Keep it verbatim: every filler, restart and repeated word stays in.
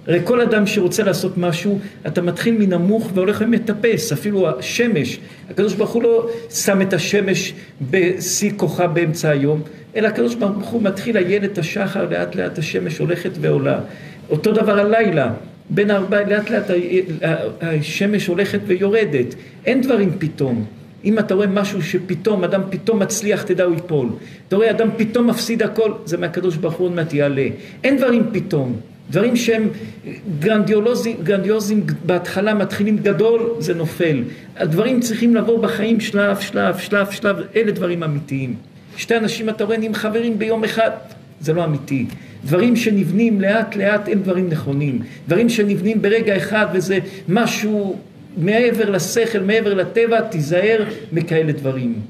הרי כל אדם שרוצה לעשות משהו, אתה מתחיל מנמוך והולך ומטפס, אפילו השמש. הקדוש ברוך הוא לא שם את השמש בשיא כוחה באמצע היום, אלא הקדוש ברוך הוא מתחיל לעיין את השחר, לאט לאט השמש הולכת ועולה. אותו דבר הלילה, בין ארבע, לאט לאט השמש הולכת ויורדת. אין דברים פתאום. אם אתה רואה משהו שפתאום, אדם פתאום מצליח, תדע הוא ייפול. אתה רואה אדם פתאום מפסיד הכל, זה מהקדוש ברוך הוא עוד מעט יעלה. אין דברים פתאום. דברים שהם גרנדיוזים, גרנדיוזים בהתחלה מתחילים גדול, זה נופל. הדברים צריכים לבוא בחיים שלב, שלב, שלב, שלב, אלה דברים אמיתיים. שתי אנשים אתה רואה נהיים חברים ביום אחד, זה לא אמיתי. דברים שנבנים לאט לאט הם דברים נכונים. דברים שנבנים ברגע אחד וזה משהו מעבר לשכל, מעבר לטבע, תיזהר מכאלה דברים.